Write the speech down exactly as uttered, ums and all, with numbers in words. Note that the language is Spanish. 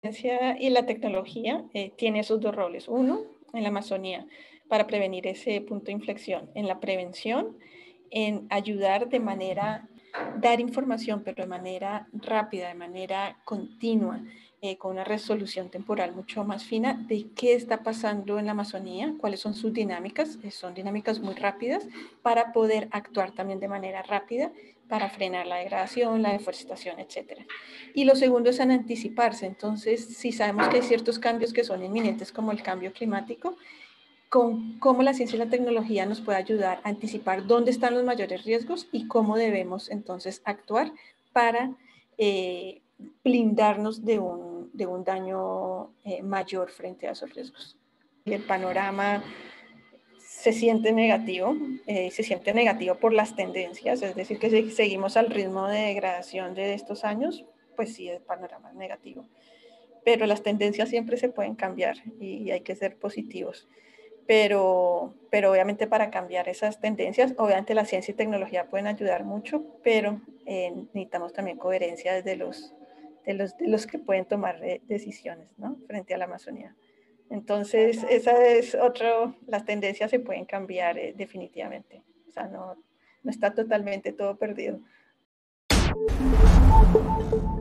ciencia y la tecnología eh, tiene esos dos roles. Uno, en la Amazonía, para prevenir ese punto de inflexión. En la prevención, en ayudar de manera, dar información, pero de manera rápida, de manera continua, eh, con una resolución temporal mucho más fina de qué está pasando en la Amazonía, cuáles son sus dinámicas, eh, son dinámicas muy rápidas, para poder actuar también de manera rápida para frenar la degradación, la deforestación, etcétera. Y lo segundo es en anticiparse. Entonces, si sabemos que hay ciertos cambios que son inminentes, como el cambio climático, con cómo la ciencia y la tecnología nos puede ayudar a anticipar dónde están los mayores riesgos y cómo debemos entonces actuar para eh, blindarnos de un, de un daño eh, mayor frente a esos riesgos. Y el panorama se siente negativo, eh, se siente negativo por las tendencias, es decir, que si seguimos al ritmo de degradación de estos años, pues sí, el panorama es negativo. Pero las tendencias siempre se pueden cambiar y hay que ser positivos. Pero, pero obviamente para cambiar esas tendencias, obviamente la ciencia y tecnología pueden ayudar mucho, pero eh, necesitamos también coherencia desde los, de, los, de los que pueden tomar eh, decisiones, ¿no? Frente a la Amazonía. Entonces, esa es otro, las tendencias se pueden cambiar eh, definitivamente. O sea, no, no está totalmente todo perdido.